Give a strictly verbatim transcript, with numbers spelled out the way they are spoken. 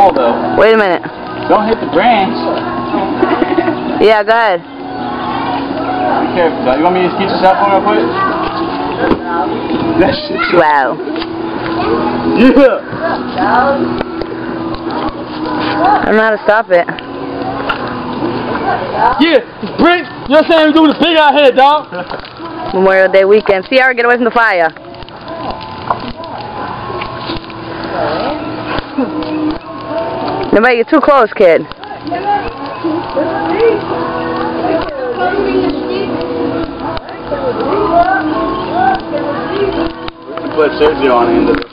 fall though. Wait a minute. Don't hit the branch. Yeah, go ahead. Be careful, dog. You want me to teach yourself on real quick? That shit. Wow. Yeah. I don't know how to stop it. Yeah, Brent, you know what I'm saying? We're doing the pig out here, dog. Memorial Day weekend. Sierra, get away from the fire. Nobody, you're too close, kid. Put Sergio on the end of it.